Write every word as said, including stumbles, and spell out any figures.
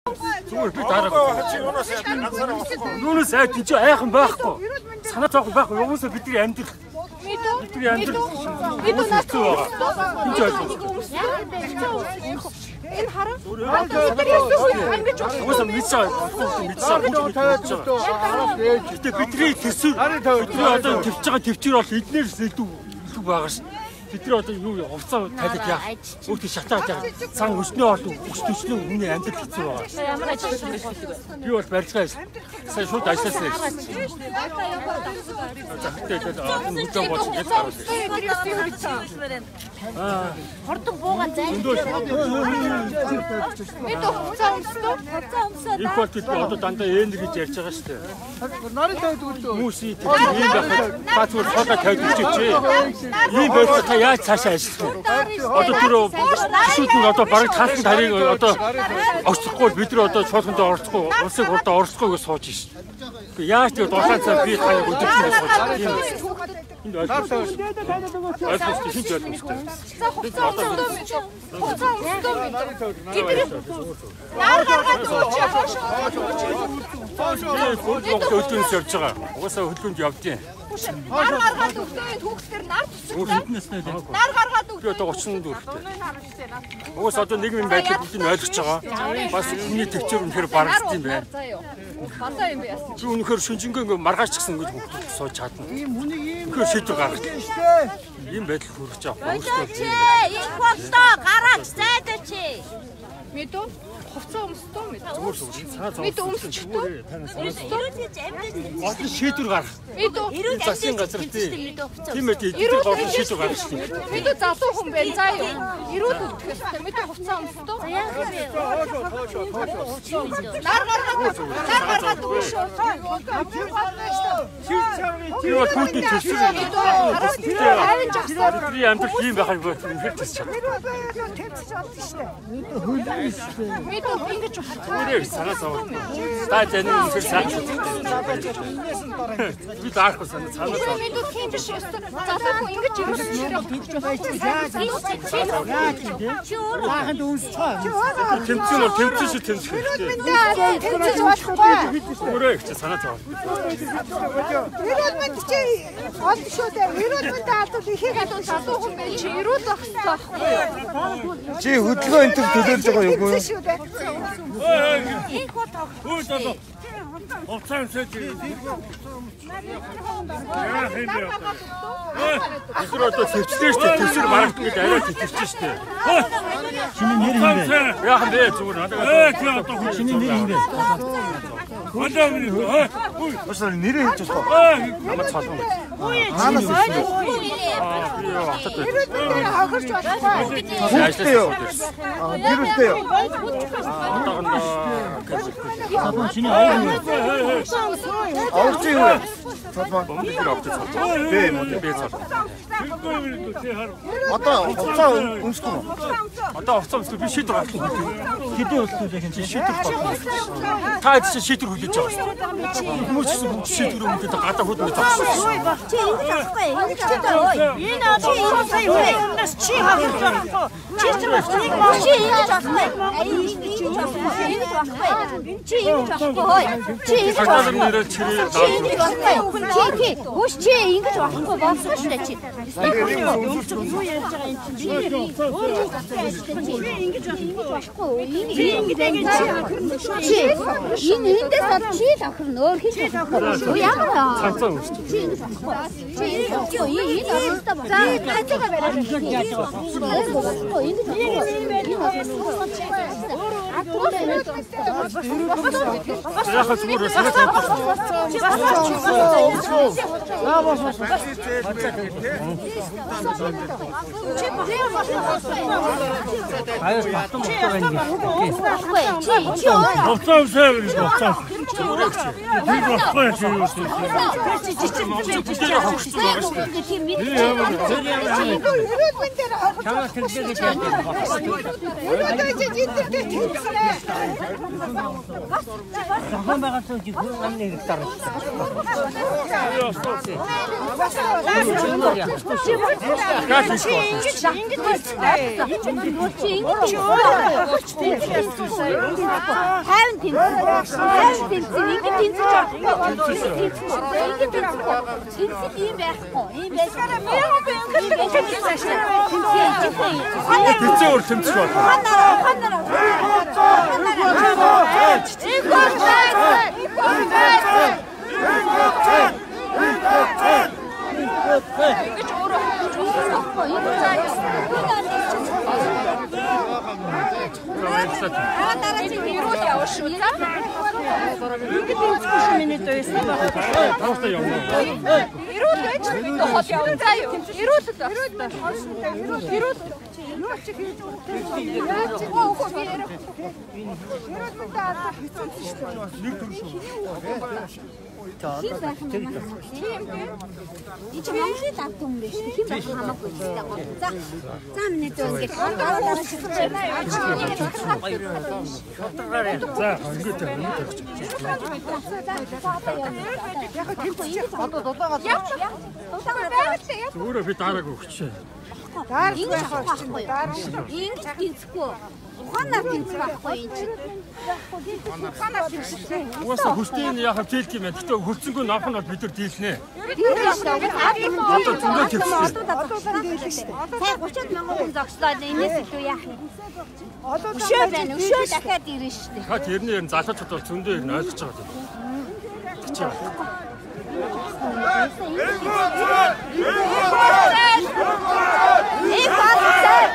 Зүгээр би дараагаа нүнээс айд чи айхан байхгүй. Санаа зовх байхгүй. Угсаа бидний амьдрах. Бидний амьдрах. Бид наатай. Энэ хараа. Угсаа мэдсаа мэдсаа мэдсаа. Бидний төсөв бидний одоо төвч байгаа төвчөр бол эднээс илүү илүү байгаа ш. Бид нар одоо юу хувцас тавиад яах? Өөртөө шатаад яах? Сан өснөө орд өс төснөө хүний амьдрал хэцүү байгаа. Ямар ажил хийж байгаа вэ? Би бол барилгаа сайн шууд ажилласан. Тэгээд одоо болж гэж гараад. Аа, Хордон бууга зайлшгүй. Бид хувцас өмсдөө. Хувцас өмсөд. их бол бид одоо дандаа ээнэр гэж ярьж байгаа шүү дээ. Нарийн тавьд өгдөө. Хүмүүс ийм байхад та зүгээр хоолой тавьж өгч. Ийм байхад та яаж цаашаа ажиллах вэ? Одоо тэр гişүүд нь одоо бараг таасан тарийг одоо огцохгүй бид нар одоо чуулганд орцохгүй улсыг хурдаа орцохгүй гэж сууж шít. Яаж тэр дулаан цаа би таяг өдөртөө сууж. Энд ойлгосон. Ойлгосон хийж ойлгосон. За хувцас өмсдөө мэд. Хувцас өмсдөө мэд. Гэтэл нар гаргаад өгч хаашаа. Хөдөлгөөнс явж байгаа. Угаасаа хөдөлгөөнд явдیں۔ Нар гаргаад өгдөө хүүхдэр нар тусах. Нар гаргаад өгдөө. Би одоо гучин дүүртэй. Угаас одоо нийгмийн байдлыг бүгд нь ойлгож байгаа. Бас хүний төвчөр үнэхээр барагдсан юм байна. Базаа юм би яасан. Би үнэхээр шүнжэнгөө ингээ маргаачсан ингэж хүүхдүүд сууж чадна. Ийм хүнийг ийм Үнэхээр шийдвэр гаргаж. Ийм байдал хүрэж байгаа. Болооч ээ. Энэ болоо гараач зайдаач ээ. Мэдөө хувцас өмсдөө мэд. Зүгээр зүгээр цаа цаа. Бид өмсчихдөө. Ирүүлж амьд. Олон шийдвэр гаргах. Мэдөө Ирүүлж Засгийн газар амьд. тийм. Тийм ээ тийм олон шийдвэр гаргаж тийм. Мэдөө залуу хүн байна заа юу. Ирүүд өгөх ёстой. Мэдөө хувцас өмсдөө. За яах вэ? Нар гаргаад нар гаргаад өгшөө. Тэр бол хүүхдийн төсөв. Харин жагсаа. Би амьдрал ийм байхыг үнэхээр төсөж чадна. Мэдөө ингэж байна. Өөрөө санаа зовж. Та зэн үнэхээр сайн. Би даарахгүй санаа санаа зовж. Мэдөө тийм биш ёстой. Залуу хүн ингэж ирүүлж Баахан дүүсчээ. Тэмцэн бол тэмцэн шиг тэмцэх хэрэгтэй. тэмцэж болохгүй. Өөрөө их санаа зовж. Ирүүд мэд чи олд шүү дээ. Ирүүд мэд алдвал ихийг адуу залуу хүн байна. Чи ирүүд байх хэрэгтэй. Чи хөдөлгөөн энэ төр төлөөлж байгаа юу? Шүү дээ. Их хот Өө залуу. Оцсон сэт. Яах юм бэ? Тэр одоо төвчтэй шүү дээ. Төсөр барагт гэж арай төвчтэй шүү дээ. Чиний нэр юм бэ? Яах юм бэ? Зүгээр надад. Ээ чи одоо чиний нэр юм бэ? Хоолой минь. Бас нэрээ хэлж байгаа. Намайг цаалган. Наанаас Аа би хатад. Ирүүд хохирч болохгүй. Хүүхдээ юу? Аа гэрүүтэй юу? Одоогондоо Садман чиний аваа юу? Авч юу? Садман бомбир авч цаалган. бэ мөн Би цаалган. одоо хувцас өмсөх үү? Одоо хувцас өмсөх би шийдвэр гаргах. Хэдийн болсон яг энэ шийдвэр гаргах. Та чи шийдвэр хүлээж байгаа шүү дээ. Хүмүүс ч бүгд шийдвэр өгөхөд гадаа хүүд нэг зогссон. чи ингэж авахгүй. Ингэж авахгүй. Энэ одоо энэ сая үе юмнаас чи хавж байгаа. Чи ч нэг машин ингэж авахгүй. Ингэж авахгүй. Ингэж авахгүй. Чи ингэж авахгүй. Чи ингэж Гадаа нэрээ чирээ даа. ингэж авахгүй. Чи чи үш чи ингэж авахгүй болсон шүү дээ чи. Юу яаж байгаа юм чи? Чи ингэж авахгүй. Чи ингэж ингэж чи энэ эндээс бол чи л авах нөр хийж авахгүй. Ямар аа? Цанцаа өмсч. Чи ингэж авахгүй. Чи энэ энэ оролцоо байна. За цаацгаа бариад ингэж авахгүй. Ингэж Яг зүгээр санаа зовж. Аа бас бас. Хувцас өмсөө гэж хувцас. Чамаа тэлгээ гэж яадаг. Захан байгаа ч жиг хүн амны хэрэгтар. Хайван тэмцэн. Хайван тэмцэн. Ингээд тэмцэж байгаа. Ингээд тэмцэх. Тэмцэх юм байхгүй. Ийм байсан. Тэмцээ өөр тэмцэх байна. Ханараа, ханараа. Ингэж өөрөө болохгүй. Энэ цааш. Аа дараа чи ирүүл явуулсан. Ингээд тэмцэхгүй шүү миний дөөсөн байна. Тааштай явна. Ирүүл байж нэг хол явна. За юу. Ирүүл л. Ирүүл. Ирүүл. Юу ч хийж байгаа. Оо би ярих. Ирүүл мэт аа хэцүү шүү дээ. Нэг төр шүү. Хин байх юм байна. Энд чинь Монголын авто юм биш. Хин байх хамаагүй дээ. За. За миний дөөсгөө. Дараа дараа шигч байна. За, ингээд юм. Яг тэмцээ одоо дулаагаа. Дулаагаа. Өөрөө би дарааг өгч. Ингэж байхгүй. Ингэж тэнцэхгүй. Ухаанаар тэнцэх байхгүй энэ чинь. Ухаанаар тэнцэх. Угаасаа хүстэйн яхав дийлх юм байна. Гэтэ хөлцөнгөө навх нь бол бид нар дийлнэ. Одоо зөндөө тэнцсэн. Сая гуйчаад мянган хүн зогслоо. Энэс илүү яах юм? Өшөө байна. Өшөө дахиад ирнэ шүү дээ. Ха тэрний ер нь залуучууд бол зөндөө ер нь ойлгож байгаа. Тэгчээ. Эй баатар.